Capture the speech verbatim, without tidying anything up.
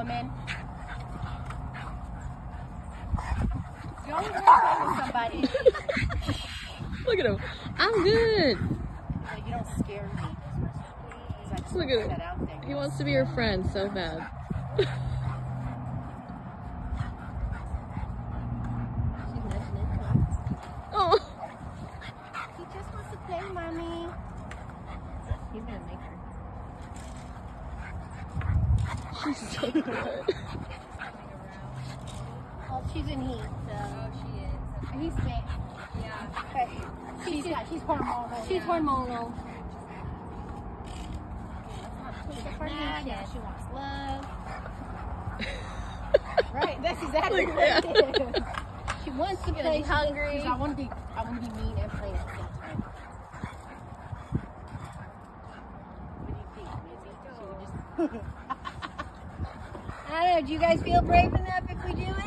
woman. You always want to play with somebody. Look at him. I'm good. Like, you don't scare me. Look at him. He wants to be your friend so bad. Oh. He just wants to play, mommy. He's gonna make her. She's so good. Oh, she's in heat, so. Oh, she is. He's sick. Yeah. Okay. She's, yeah, she's hormonal. She's Yeah. hormonal. Yeah, yeah, she wants love. Right, that's exactly Look what at it is. She wants to play. She's hungry. She's, I want to be. I want to be mean and play at the same time. What do you think, Lizzie? Should we just... I don't know. Do you guys feel brave enough if we do it?